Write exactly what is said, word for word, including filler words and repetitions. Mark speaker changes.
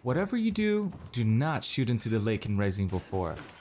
Speaker 1: Whatever you do, do not shoot into the lake in Resident Evil four.